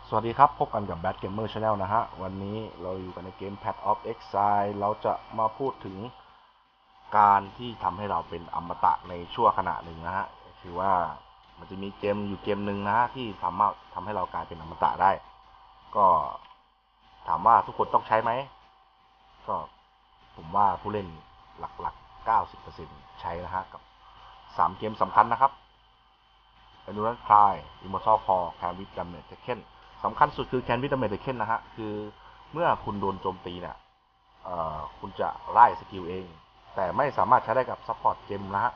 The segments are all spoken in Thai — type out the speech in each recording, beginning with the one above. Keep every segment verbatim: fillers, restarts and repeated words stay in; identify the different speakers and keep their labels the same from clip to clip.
Speaker 1: สวัสดีครับพบกันกับ Bad Gamer Channel นะฮะวันนี้เราอยู่กันในเกม Path of Exile เราจะมาพูดถึงการที่ทำให้เราเป็นอมตะในชั่วขณะหนึ่งนะฮะคือว่ามันจะมีเกมอยู่เกมหนึ่งนะฮะที่สามารถทำให้เรากลายเป็นอมตะได้ก็ถามว่าทุกคนต้องใช้ไหมก็ผมว่าผู้เล่นหลักๆ เก้าสิบเปอร์เซ็นต์ ใช้นะฮะกับสามเกมสำคัญนะครับ Endurance Cry Immortal Core Can with Damage Taken สำคัญสุดคือ Can with Damage Taken นะฮะคือเมื่อคุณโดนโจมตีเนี่ยคุณจะไล่สกิลเองแต่ไม่สามารถใช้ได้กับซัพพอร์ตเกมนะฮะ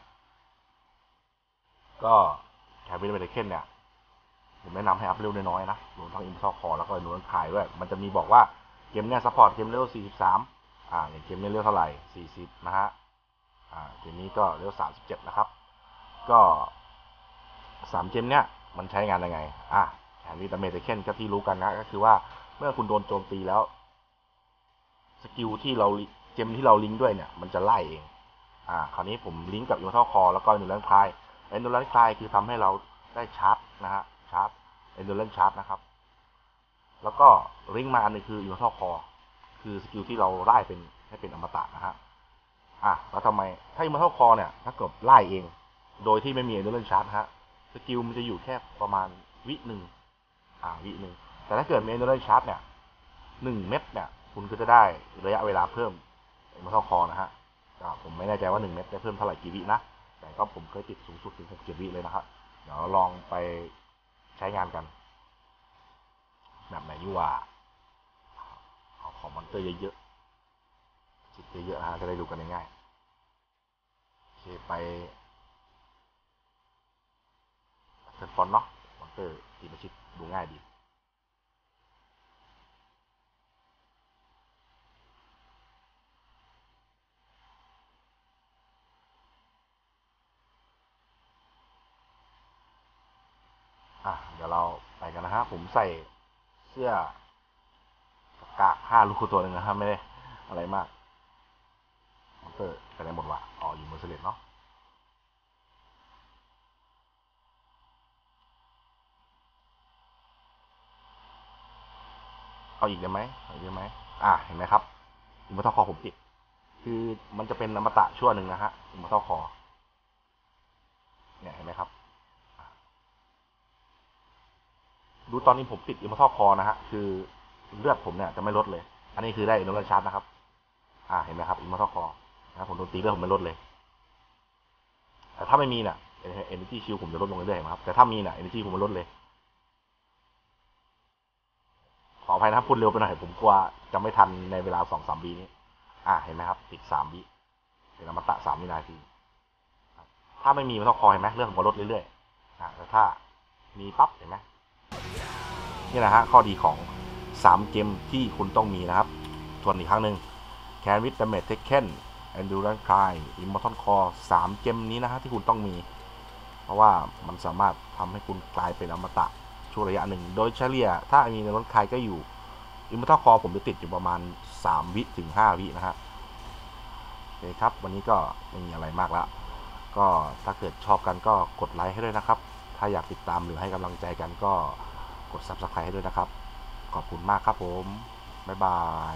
Speaker 1: ก็ Can with Damage Taken เนี่ยผมแนะนำให้อัพเร็วน้อยๆนะรวมทั้ง Immortal Core แล้วก็ Endurance Cry ด้วยมันจะมีบอกว่าเกมเนี่ยซัพพอร์ตเกมเลเวลสี่สิบสามอ่าอย่างเกมเนี่ยเลเวลเท่าไหร่สี่สิบนะฮะอ่าเกมนี้ก็เลเวลสามสิบเจ็ดนะครับก็สามเกมเนี้ยมันใช้งานยังไงอ่ะแอนวิตาเมทเคนก็ที่รู้กันนะก็คือว่าเมื่อคุณโดนโจมตีแล้วสกิลที่เราเกมที่เราลิงก์ด้วยเนี่ยมันจะไล่เองอ่าคราวนี้ผมลิงก์กับยูนิเท่าคอแล้วก็เอนดูแรนคลายเอนดูแรนคลายคือทำให้เราได้ชาร์จนะฮะชาร์จเอนดูแรนชาร์จนะครับแล้วก็ลิงก์มาอันนึงคือยูนิเท่าคอคือสกิลที่เราไล่เป็นให้เป็นอมตะนะฮะอ่ะแล้วทำไมถ้ายูนิเท่าคอเนี่ยถ้าเกิดไล่เองโดยที่ไม่มีเอนดูแรนชาร์จฮะสกิลมันจะอยู่แค่ประมาณวิหนึ่งอ่าวิหนึ่งแต่ถ้าเกิดมีเอนดูแรนชาร์จเนี่ยหนึ่งเม็ดเนี่ยคุณก็จะได้ระยะเวลาเพิ่มมาเท่าคอนะฮะผมไม่แน่ใจว่าหนึ่งเม็ดได้เพิ่มเท่าไหร่กี่วินะแต่ก็ผมเคยติดสูงสุดถึงหกเจ็ดวิเลยนะครับเดี๋ยวลองไปใช้งานกันแบบไหนดีว่าเอาของมอนเตอร์เยอะๆจิตเยอะๆฮะจะได้ดูกันง่ายๆโอเคไปเซนฟอนเนาะมอนเตอร์ทีมชิดดูง่ายดีอ่ะเดี๋ยวเราไปกันนะฮะผมใส่เสื้อกากห้าลูกตัวหนึ่งนะครับไม่ได้อะไรมากมอนเตอร์ไปไหนหมดวะอ๋ออยู่เมอร์เซเลสเนาะเอาอีกได้ไหมเอาอีกได้ไหมอ่ะเห็นไหมครับอิมมอร์ทัลคอผมติดคือมันจะเป็นอมตะชั่วหนึ่งนะฮะอิมมอร์ทัลคอเนี่ยเห็นไหมครับดูตอนนี้ผมติดอิมมอร์ทัลคอนะฮะคือเลือดผมเนี่ยจะไม่ลดเลยอันนี้คือได้อินโนเวชันนะครับอ่าเห็นไหมครับอิมมอร์ทัลคอนะผมโดนตีเลือดผมไม่ลดเลยแต่ถ้าไม่มีเนี่ยเอเนจีชิลผมจะลดลงเรื่อยๆครับแต่ถ้ามีเนี่ยเอเนจีผมมันลดเลยขออภัยนะครับพูดเร็วไปหน่อยผมกลัวจะไม่ทันในเวลาสองสามวินี้อ่าเห็นไหมครับติดสามวิเป็นอมตะสามวินาทีถ้าไม่มีมันต้องคอยเห็นไหมเรื่องผมลดเรื่อยๆอ่าแต่ถ้ามีปั๊บเห็นไหมนี่แหละฮะข้อดีของสามเกมที่คุณต้องมีนะครับทวนอีกครั้งหนึ่ง Can with Damage Taken Endurance Cry Immortal Core สามเกมนี้นะฮะที่คุณต้องมีเพราะว่ามันสามารถทำให้คุณกลายเป็นอมตะช่วงระยะหนึ่งโดยเฉลี่ยถ้ามีในรถใครก็อยู่ Immortal Core ผมจะติดอยู่ประมาณสามวิถึงห้าวินะฮะโอเคครับวันนี้ก็ไม่มีอะไรมากแล้วก็ถ้าเกิดชอบกันก็กดไลค์ให้ด้วยนะครับถ้าอยากติดตามหรือให้กำลังใจกันก็กด ซับสไครบ์ ให้ด้วยนะครับขอบคุณมากครับผมบ๊ายบาย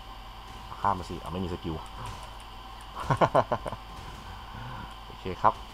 Speaker 1: ข้ามมาสิเอาไม่มีสกิลโอเคครับ